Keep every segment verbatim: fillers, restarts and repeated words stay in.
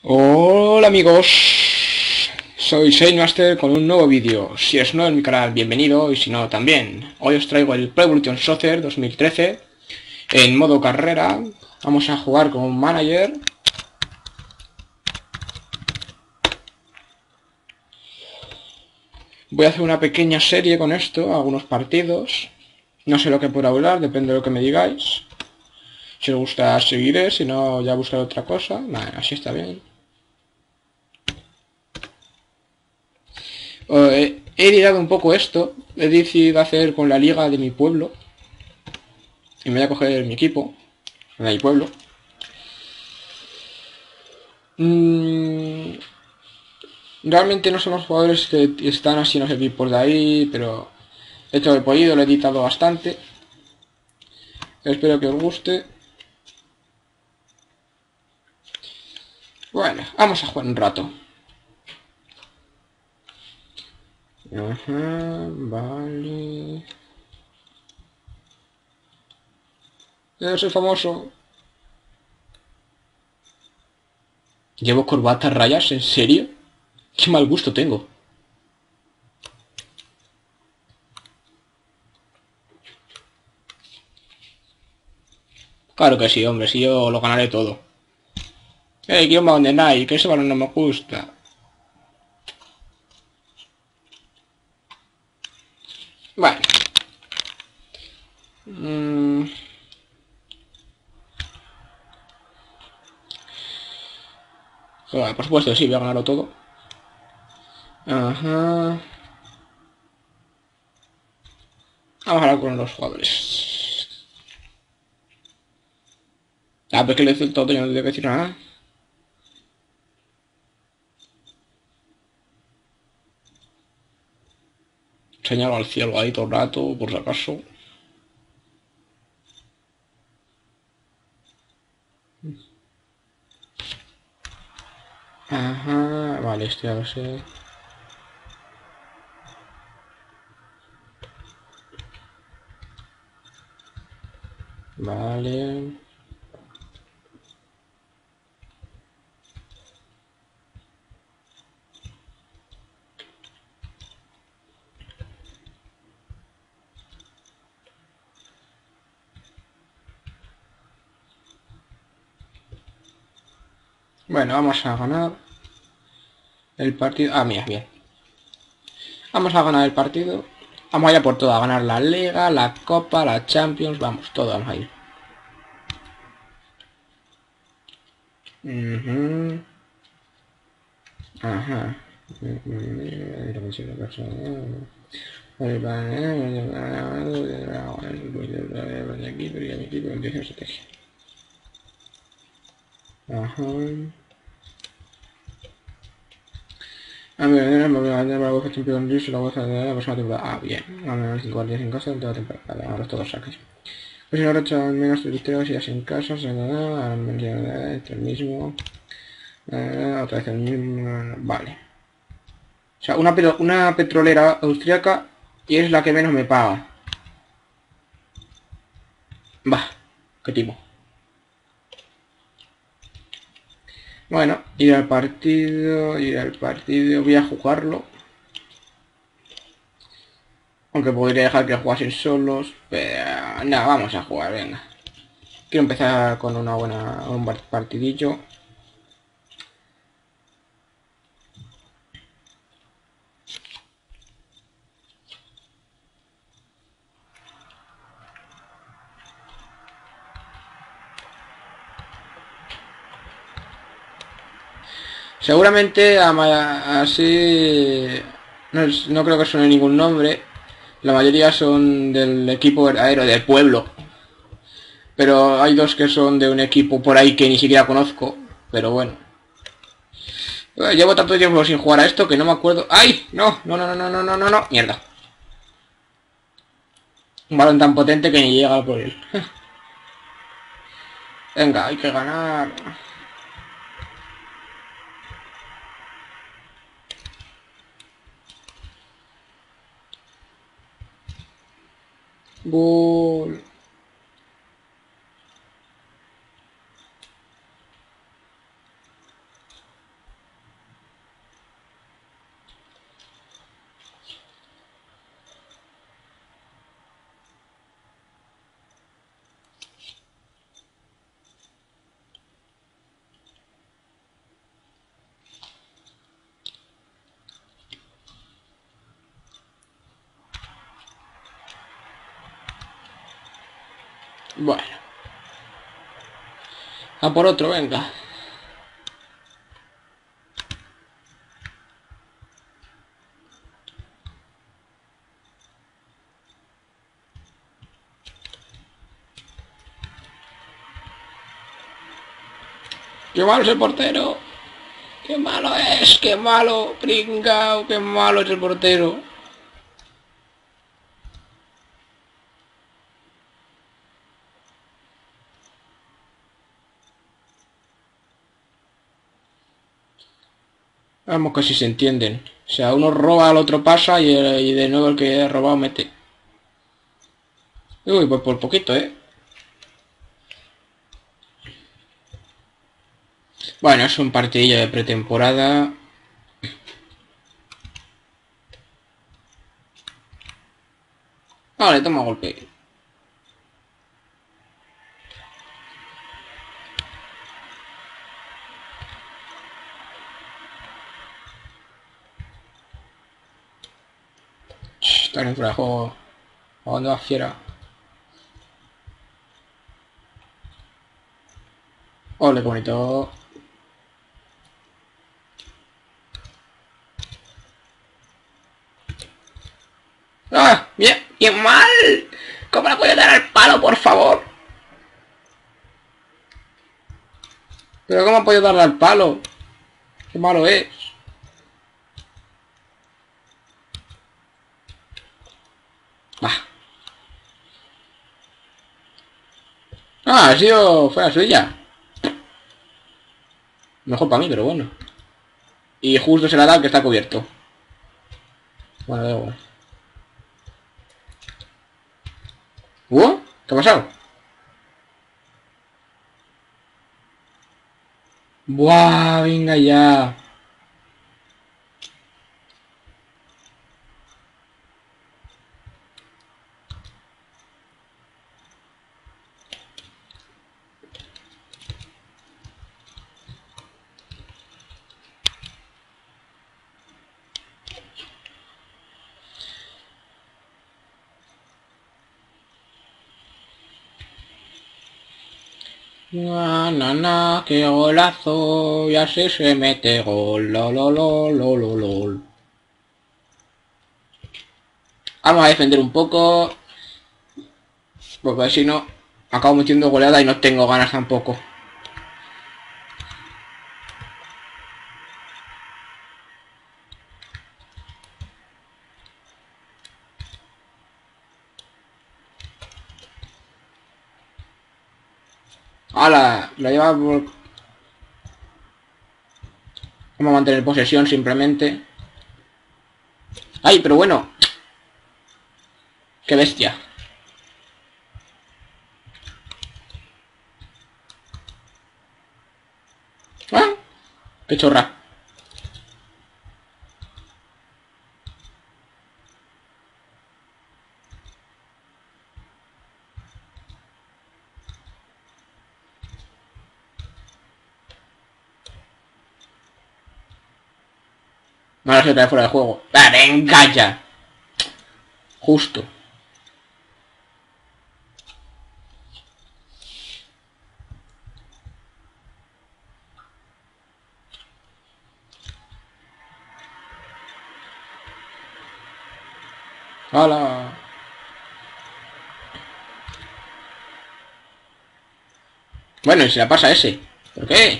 Hola amigos, soy Sailmaster con un nuevo vídeo. Si es nuevo en mi canal, bienvenido, y si no, también. Hoy os traigo el Pro Evolution Soccer dos mil trece en modo carrera. Vamos a jugar con un manager. Voy a hacer una pequeña serie con esto, algunos partidos. No sé lo que puedo hablar, depende de lo que me digáis. Si os gusta, seguiré, si no, ya buscaré otra cosa. Vale, así está bien. Eh, he editado un poco esto. He decidido hacer con la liga de mi pueblo. Y me voy a coger mi equipo de mi pueblo. Mm, realmente no son los jugadores que están así en los equipos de ahí, pero he hecho lo que he podido, lo he editado bastante. Espero que os guste. Bueno, vamos a jugar un rato. Ajá, vale. Eh, soy famoso. ¿Llevo corbata rayas? ¿En serio? Qué mal gusto tengo. Claro que sí, hombre, si yo lo ganaré todo. Eh, ¿quién va donde nadie? Que ese balón no me gusta. Bueno. Mm. Bueno, por supuesto, sí, voy a ganarlo todo. Ajá. Vamos a hablar con los jugadores. Ah, pues que le hice el todo, yo no tengo que decir nada. Señalo al cielo ahí todo el rato, por si acaso. Ajá, vale, esto ya lo sé. Vale. Bueno, vamos a ganar el partido. Ah, mira, bien. Vamos a ganar el partido. Vamos allá por todo, a ganar la Liga, la Copa, la Champions, vamos, todo vamos a ir. Uh-huh. Ajá. Ajá. A ver, me voy a ganar la UEFA Champions League, la UEFA de la próxima temporada. Ah, bien. Vamos a ganar cinco partidos en casa en toda la temporada. Ahora todos saques. Pues si ahora he hecho menos victorias y en casa, se me da, ahora me queda el mismo. Eh, otra vez el mismo. Vale. O sea, una, una petrolera austríaca y es la que menos me paga. Bah, qué tipo. Bueno, ir al partido, ir al partido, voy a jugarlo. Aunque podría dejar que jugasen solos, pero nada, vamos a jugar, venga. Quiero empezar con una buena, un partidillo. Seguramente así no, es, no creo que suene ningún nombre. La mayoría son del equipo verdadero, del pueblo. Pero hay dos que son de un equipo por ahí que ni siquiera conozco. Pero bueno. Llevo tanto tiempo sin jugar a esto que no me acuerdo. ¡Ay! No, no, no, no, no, no, no, no. Mierda. Un balón tan potente que ni llega por él. Venga, hay que ganar. Gol. Bueno. A por otro, venga. ¡Qué malo es el portero! ¡Qué malo es! ¡Qué malo! ¡Pringao! ¡Qué malo es el portero! Vamos, que si se entienden. O sea, uno roba, al otro pasa y, y de nuevo el que ha robado mete. Uy, pues por poquito, ¿eh? Bueno, es un partidillo de pretemporada. Vale, toma golpe. Está en fuera de juego. ¿A dónde va, fiera? Ole, qué bonito. ¡Ah! ¡Bien! ¡Bien mal! ¿Cómo le puedo dar al palo, por favor? ¿Pero cómo ha podido darle al palo? ¡Qué malo es! Bah. Ah, ha sido... fue la suya. Mejor para mí, pero bueno. Y justo se la da que está cubierto. Bueno, da igual. ¿Uh? ¿Qué ha pasado? Buah, venga ya. Na, na, na, qué golazo. Y así se mete gol. Lo, lo, lo, lo, lo, lo. Vamos a defender un poco. Porque si no, acabo metiendo goleada y no tengo ganas tampoco. ¡Hala! La lleva por... Vamos a mantener posesión simplemente. ¡Ay, pero bueno! ¡Qué bestia! ¡Ah! ¡Qué chorra! Ahora se trae fuera de juego. ¡Ah, venga ya! Justo. ¡Hala! Bueno, y se la pasa a ese. ¿Por qué?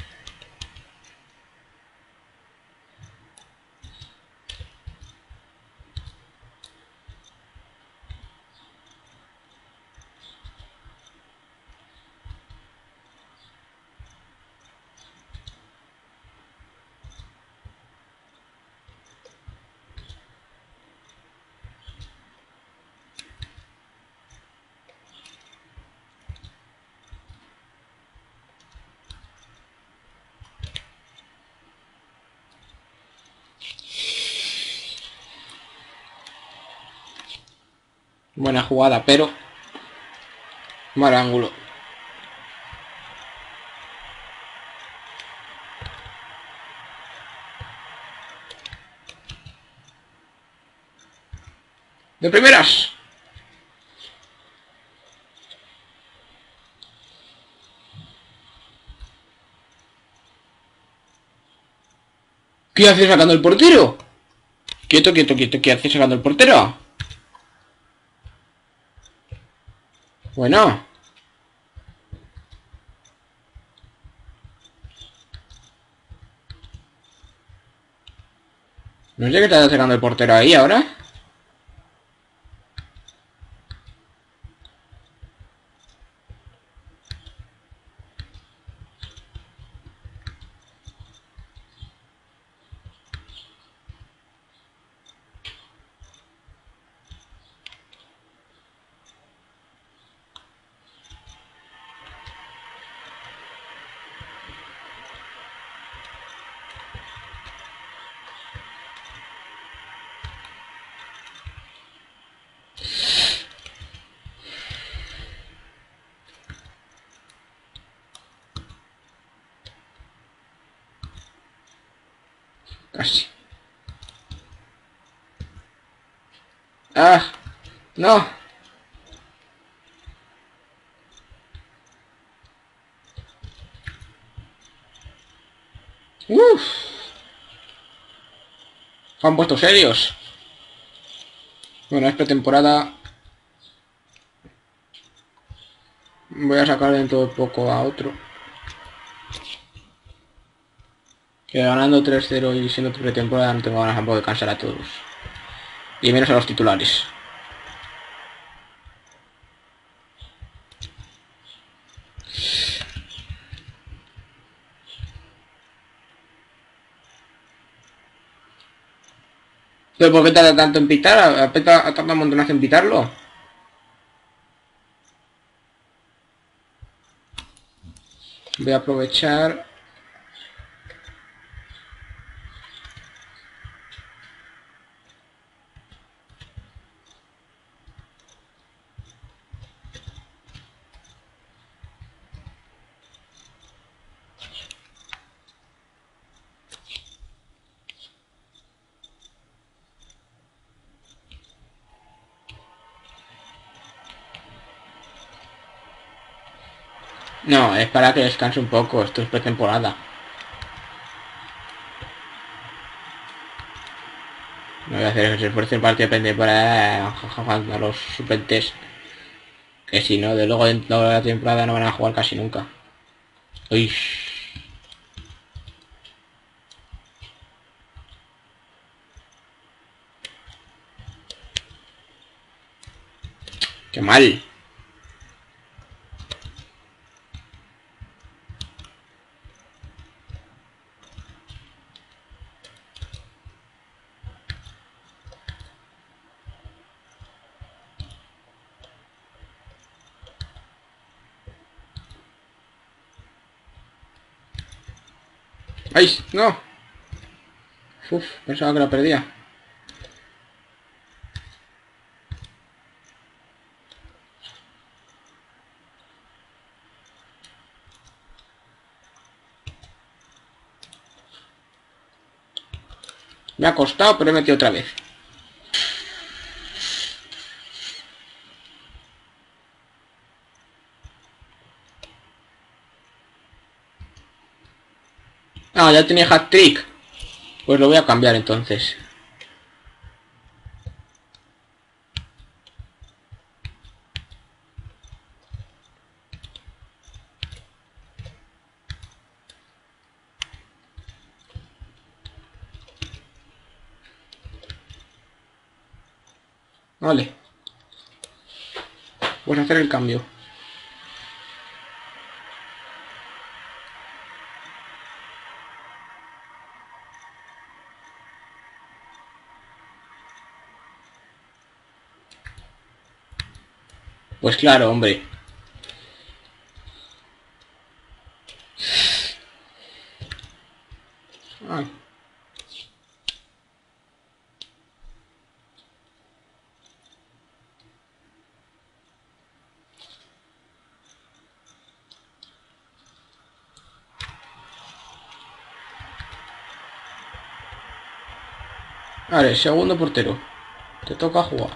Buena jugada, pero... mal ángulo. ¡De primeras! ¿Qué hace sacando el portero? Quieto, quieto, quieto. ¿Qué hace sacando el portero? Bueno. No sé qué está sacando el portero ahí ahora. Casi. Ah, no. Uff. Se han puesto serios. Bueno, es pretemporada. Voy a sacar dentro de poco a otro. Que ganando tres cero y siendo pretemporada no tengo ganas tampoco de cansar a todos. Y menos a los titulares. ¿Pero por qué tarda tanto en pitar? ¿Ha tardado un montonazo en pitarlo? Voy a aprovechar. No, es para que descanse un poco. Esto es pretemporada. No voy a hacer que se esfuerce el partido de pretemporada a los suplentes. Que si no, de luego dentro de la temporada no van a jugar casi nunca. Uy. Qué mal. ¡Ay! ¡No! Uf, pensaba que la perdía. Me ha costado, pero he metido otra vez. Ah, ya tenía hat-trick. Pues lo voy a cambiar entonces. Vale. Pues hacer el cambio. Pues claro, hombre. Ay. Vale, segundo portero. Te toca jugar.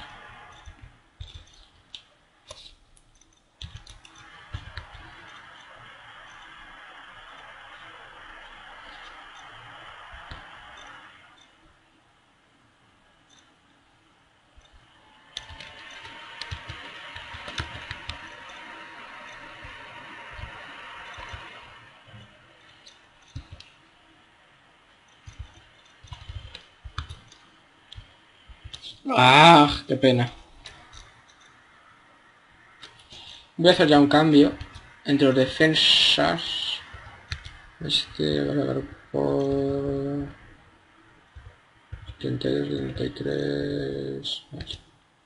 ¡Ah! ¡Qué pena! Voy a hacer ya un cambio entre los defensas. Este va a ver por setenta y dos, setenta y tres. Vale.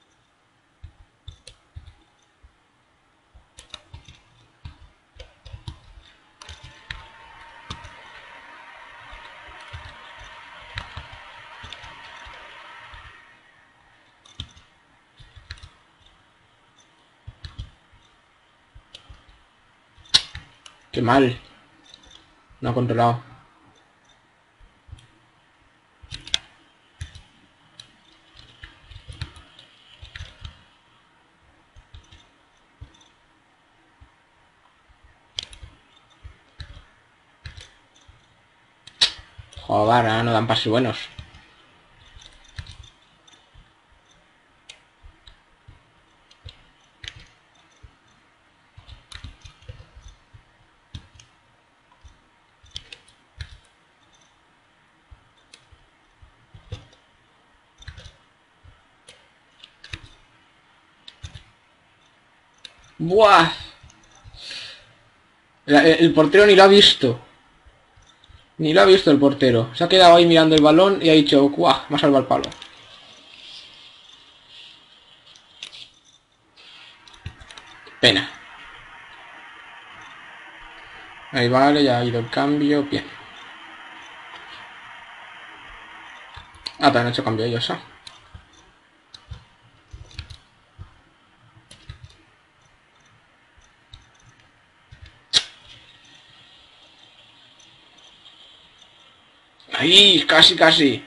Qué mal. No ha controlado. Joder, ahora no dan pases buenos. ¡Buah! El, el portero ni lo ha visto. Ni lo ha visto el portero. Se ha quedado ahí mirando el balón y ha dicho, ¡guau! Me ha salvado el palo. Pena. Ahí vale, ya ha ido el cambio. Bien. Ah, también han hecho cambio ellos, ¿ah? Ahí, casi, casi.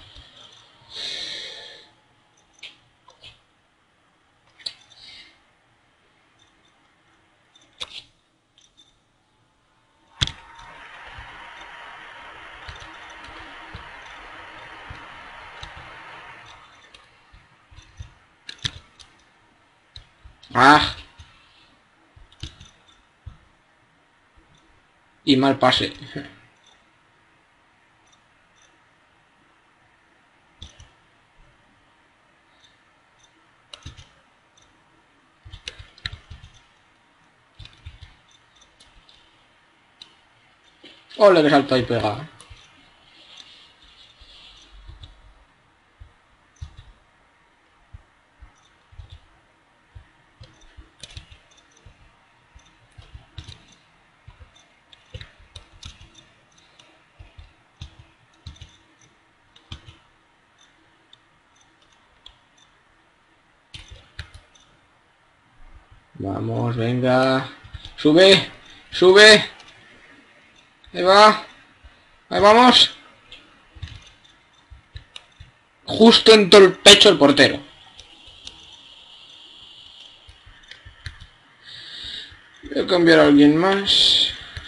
Ah. Y mal pase. Ole, que salto ahí pegado. Vamos, venga. Sube, sube. Ahí va. Ahí vamos. Justo en todo el pecho el portero. Voy a cambiar a alguien más.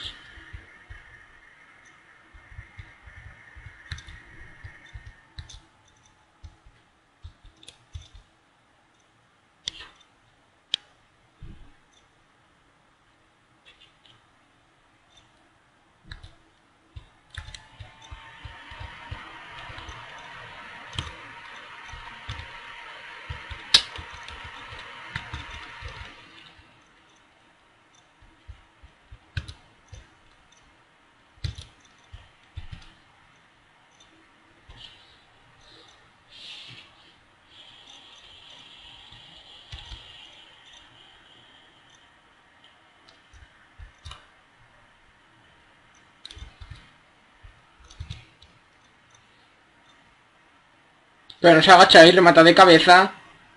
Pero no se agacha y remata de cabeza.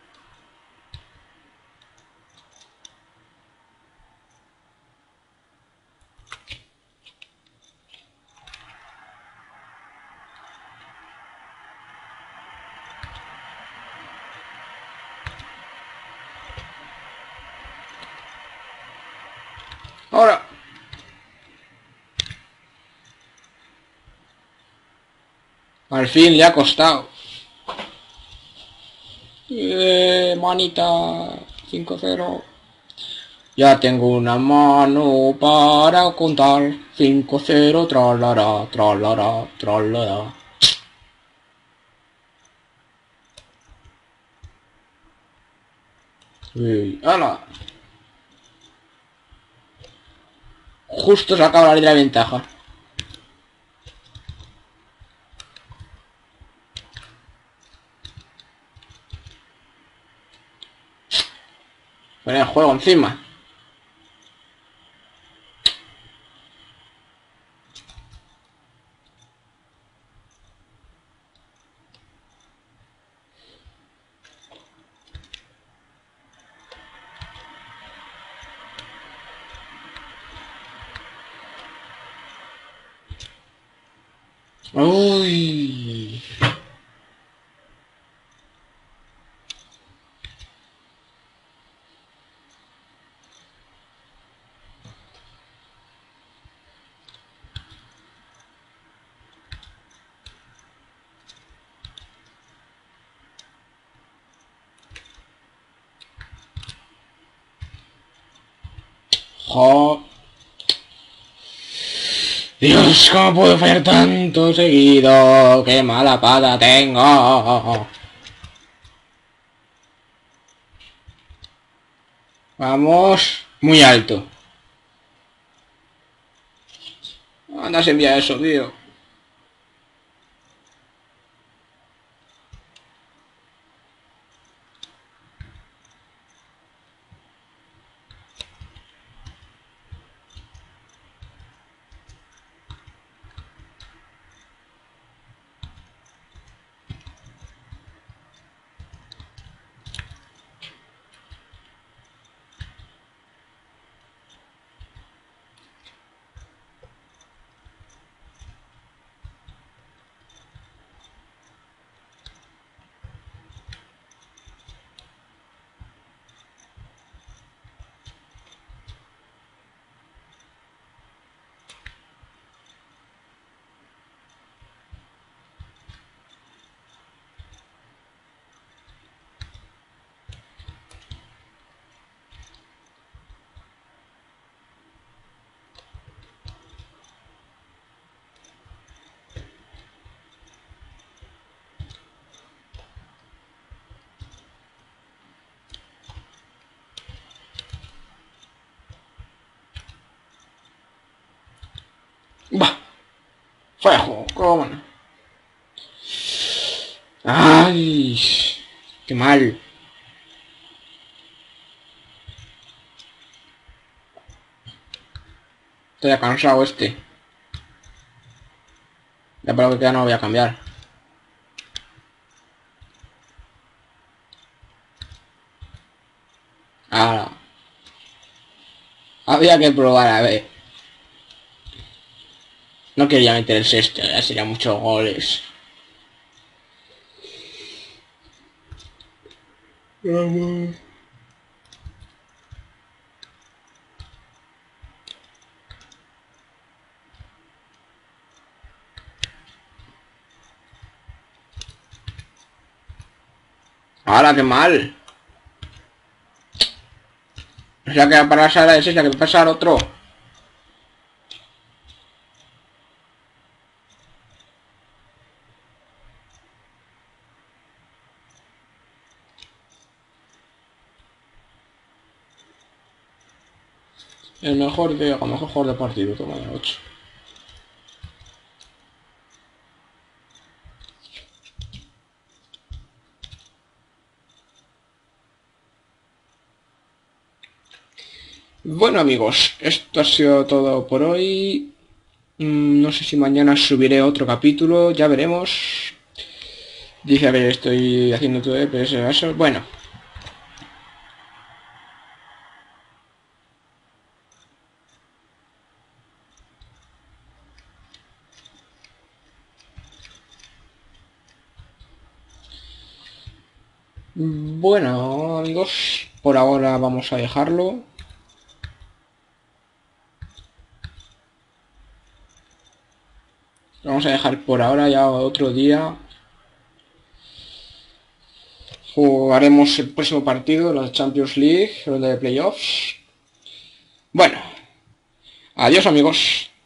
Ahora. Al fin le ha costado. Eh, manita. cinco cero. Ya tengo una mano para contar. cinco cero, tralara, tralara, tralara. Uy, ¡hala! Justo se acaba la ley de la ventaja. Fuera el juego encima. Uy. Jo. Dios, ¿cómo puedo fallar tanto seguido? ¡Qué mala pata tengo! Vamos. Muy alto. Anda, se envía eso, tío. Bah. Fuera de juego, cómo no. Ay. Qué mal. Estoy ya cansado este. Ya para lo que queda no lo voy a cambiar. Ahora. Había que probar a ver. No quería meter el sexto, ya serían muchos goles. Vamos. Ahora, qué mal. O sea que para pasar a ese, ya que pasar otro. El mejor de, el mejor jugador de partido, toma de ocho. Bueno amigos, esto ha sido todo por hoy. Mm, no sé si mañana subiré otro capítulo, ya veremos. Dice, a ver, estoy haciendo todo de P S. Bueno. Bueno amigos, por ahora vamos a dejarlo. Vamos a dejar por ahora, ya otro día jugaremos el próximo partido, la Champions League, ronda de playoffs. Bueno, adiós amigos.